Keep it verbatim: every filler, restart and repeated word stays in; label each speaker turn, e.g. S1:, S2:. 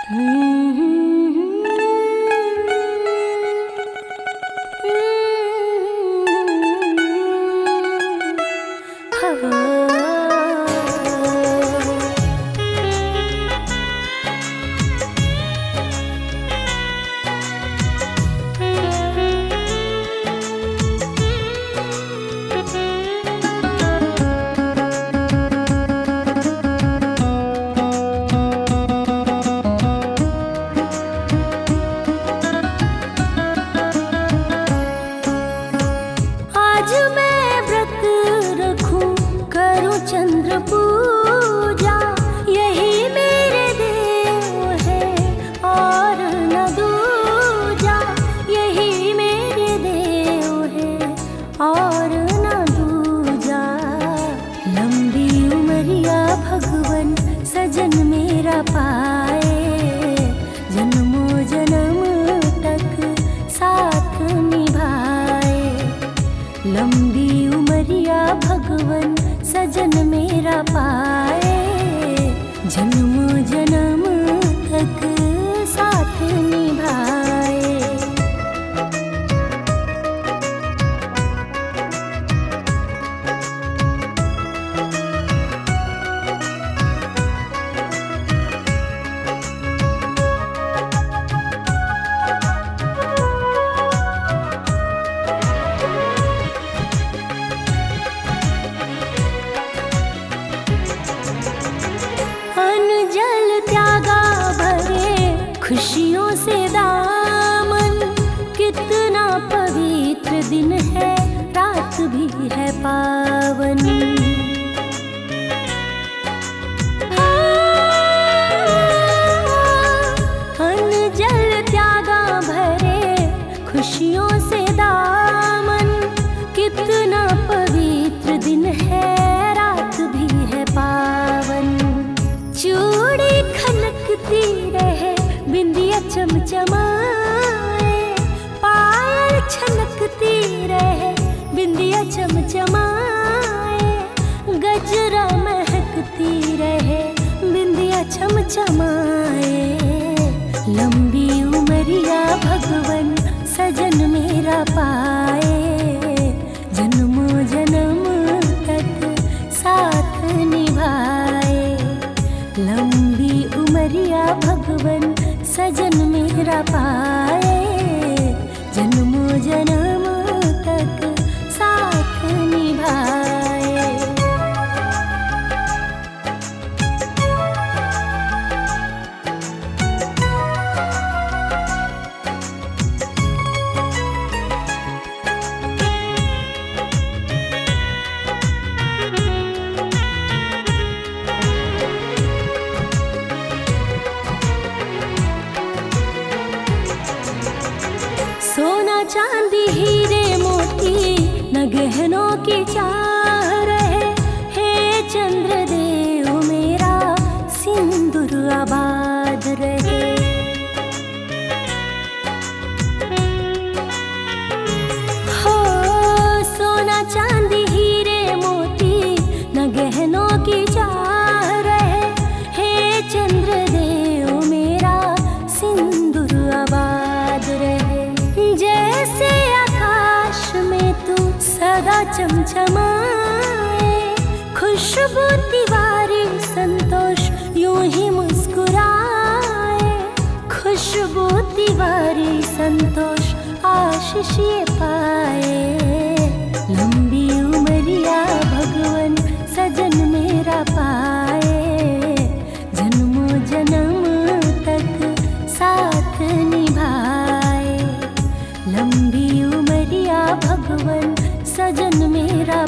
S1: चंद्र पूजा यही मेरे देव है और न दूजा, यही मेरे देव है और न दूजा। लंबी उमरिया भगवन सजन मेरा पाए, जन्मों जन्म तक साथ निभाए। लंबी उमरिया भगवन सजन मेरा पाए, जन्मों जन्म तक साथ निभाए। खुशियों से दामन, कितना पवित्र दिन है, रात भी है पावन। अन्न जल त्यागा भरे खुशियों से दामन, कितना पवित्र दिन है, रात भी है पावन। चूड़ी खनकती रहे, बिंदिया चमचमाए, पायल छनकती रहे, बिंदिया चमचमाए। गजरा महकती रहे, बिंदिया चमचमाए। लंबी उमरिया भगवन सजन मेरा पाए, जन्मों जन्म तक साथ निभाए। लंबी उमरिया भगवन सजन मेरा पाए, जन्मों जन्म तक साथ निभाए। सोना चांदी हीरे मोती न गहनों की चाह रहे, हे चंद्रदेव मेरा सिंदूर आबाद रहे। हो सोना चांदी हीरे मोती न गहनों की चाह रहे, हे चंद्रदेव मेरा सिंदूर आबाद रहे। जैसे आकाश में तू सदा चमचमाए, खुशबू तिवारी संतोष यूं ही मुस्कुराए। खुशबू तिवारी संतोष आशीष ये पाए। लंबी उमरिया भगवन सजन मेरा पाए, जन्मों जन्म तक साथ निभाए। लंबी उमरिया भगवन सजन मेरा